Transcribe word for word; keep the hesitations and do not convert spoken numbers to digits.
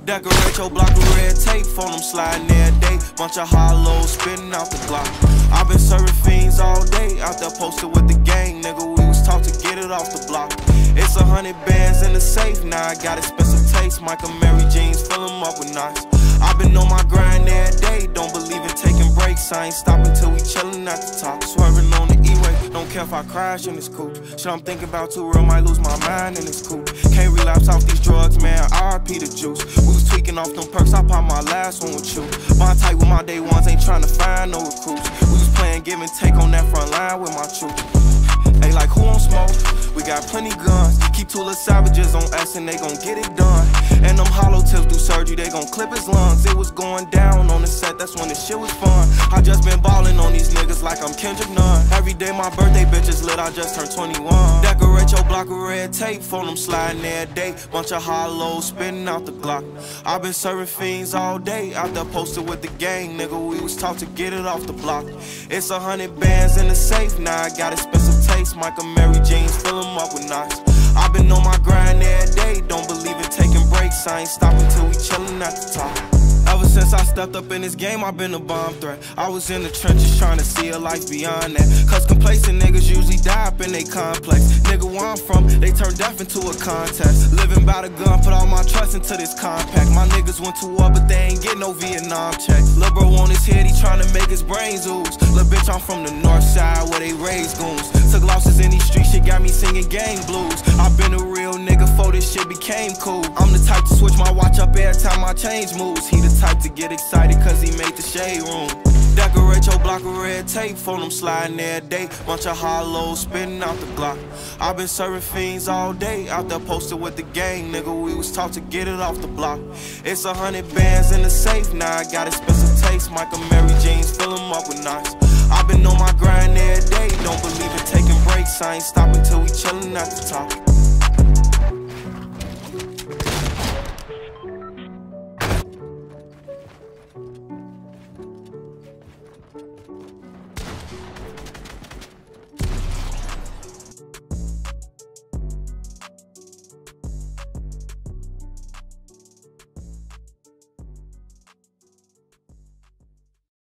Decorate your block with red tape, phone them sliding every day. Bunch of hollows spitting out the Glock. I've been serving fiends all day, out there posted with the gang, nigga. We was taught to get it off the block. It's a hundred bands in the safe, now I got expensive taste. Michael Mary jeans, fill them up with knots. I've been on my grind every day, don't believe in taking breaks. I ain't stopping till we chillin' at the top. Swerving on the E-way, don't care if I crash in this coupe. Shit I'm thinking about too real, might lose my mind in this coupe. Can't relapse off these drugs, man, R I P the juice. We was tweaking off them perks, I popped my last one with you. Bond tight with my day ones, ain't trying to find no recruits. We was playing give and take on that front line with my troops. They like, who on smoke? We got plenty guns. Keep two little savages on us and they gon' get it done. And them hollow tips do surgery, they gon' clip his lungs. It was going down on the set, that's when the shit was fun. I just been ballin' on these niggas like I'm Kendrick Nunn. Every day my birthday bitch is lit, I just turned twenty-one. Decorate your block with red tape, phone them sliding every day. Bunch of hollows spitting out the Glock. I've been serving fiends all day, out there posted with the gang, nigga. We was taught to get it off the block. It's a hundred bands in the safe, now I got expensive taste. Michael Mary jeans, fill them up with knots. I've been on my grind every day, don't believe in taking breaks. I ain't stopping till we chillin' at the top. Ever since I stepped up in this game, I've been a bomb threat. I was in the trenches trying to see a life beyond that. Cause complacent niggas usually die up in they complex. Nigga, where I'm from, they turn death into a contest. Living by the gun, put all my trust into this compact. My niggas went to war, but they ain't get no Vietnam checks. Lil' bro on his head, he tryna make his brains ooze. Lil' bitch, I'm from the north side where they raise goons. Took losses in these streets, shit got me singing gang blues. I've been a real nigga before this shit became cool. I'm the type to switch my watch up every time my change moves. He the type to get excited cause he made the shade room. Decorate your block with red tape, phone them sliding every day. Bunch of hollows spitting out the Glock. I've been serving fiends all day, out there posted with the gang, nigga. We was taught to get it off the block. It's a hundred bands in the safe, now I got expensive taste. Michael Mary jeans, fill them up with knots. I've been on my grind every day, don't believe in taking breaks. I ain't stopping till we chillin' at the top.